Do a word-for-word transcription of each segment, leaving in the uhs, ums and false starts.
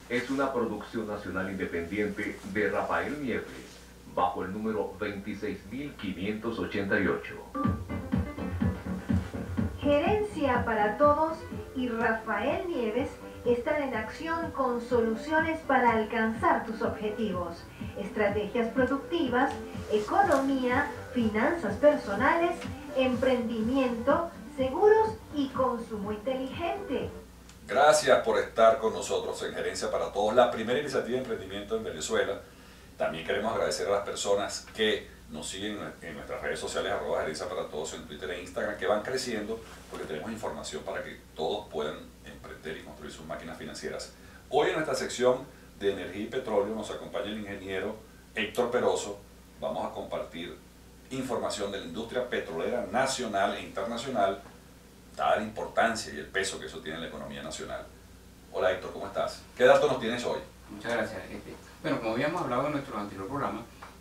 es una producción nacional independiente de Rafael Nieves, bajo el número veintiséis mil quinientos ochenta y ocho. Gerencia para Todos y Rafael Nieves están en acción con soluciones para alcanzar tus objetivos, estrategias productivas, economía, finanzas personales, emprendimiento, seguros y consumo inteligente. Gracias por estar con nosotros en Gerencia para Todos, la primera iniciativa de emprendimiento en Venezuela. También queremos agradecer a las personas que nos siguen en nuestras redes sociales, arroba Gerencia para Todos en Twitter e Instagram, que van creciendo porque tenemos información para que todos puedan emprender y construir sus máquinas financieras. Hoy en nuestra sección de energía y petróleo nos acompaña el ingeniero Héctor Peroso. Vamos a compartir información de la industria petrolera nacional e internacional, dada la importancia y el peso que eso tiene en la economía nacional. Hola Héctor, ¿cómo estás? ¿Qué datos nos tienes hoy? Muchas gracias. Este, bueno, como habíamos hablado en nuestro anterior programa,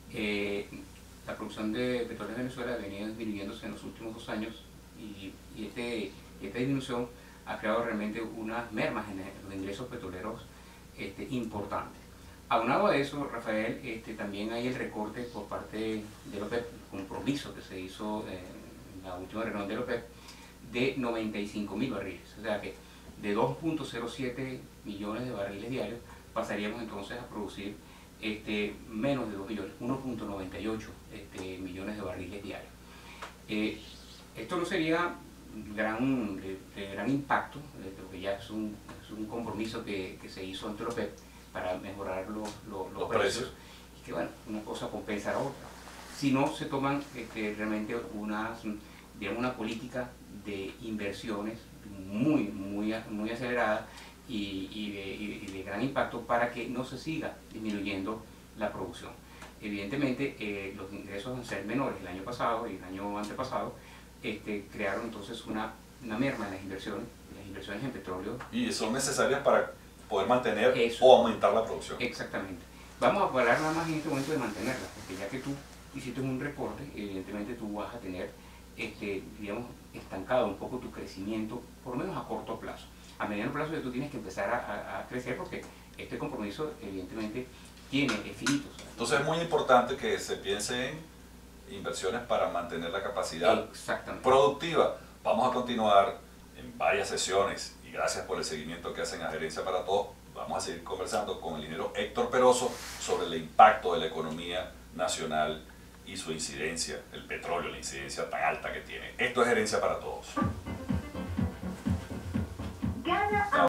eh, la producción de petróleo en Venezuela ha venido disminuyéndose en los últimos dos años y, y este, esta disminución ha creado realmente unas mermas en los ingresos petroleros este, importantes. Aunado a eso, Rafael, este, también hay el recorte por parte de la OPEP, el compromiso que se hizo en la última reunión de la OPEP, de noventa y cinco mil barriles, o sea que de dos punto cero siete millones de barriles diarios pasaríamos entonces a producir este, menos de dos millones, uno punto noventa y ocho este, millones de barriles diarios. Eh, esto no sería gran, de, de gran impacto, eh, porque ya es un, es un compromiso que, que se hizo ante la OPEP para mejorar los, los, los, los precios, precios, y que bueno, una cosa compensa a la otra. Si no se toman este, realmente unas, digamos, una política de inversiones muy, muy, muy acelerada y, y, de, y de gran impacto para que no se siga disminuyendo la producción. Evidentemente, eh, los ingresos van a ser menores. El año pasado y el año antepasado este, crearon entonces una, una merma en las inversiones, las inversiones en petróleo. Y son necesarias para poder mantener Eso, o aumentar la producción. Exactamente. Vamos a hablar nada más en este momento de mantenerla, porque ya que tú hiciste un recorte, evidentemente tú vas a tener, este, digamos, estancado un poco tu crecimiento, por lo menos a corto plazo. A mediano plazo ya tú tienes que empezar a, a, a crecer porque este compromiso evidentemente tiene finitos. Entonces es muy importante que se piense en inversiones para mantener la capacidad productiva. Vamos a continuar en varias sesiones y gracias por el seguimiento que hacen a Gerencia para Todos. Vamos a seguir conversando con el ingeniero Héctor Peroso sobre el impacto de la economía nacional y su incidencia, el petróleo, la incidencia tan alta que tiene. Esto es Gerencia para Todos. Gana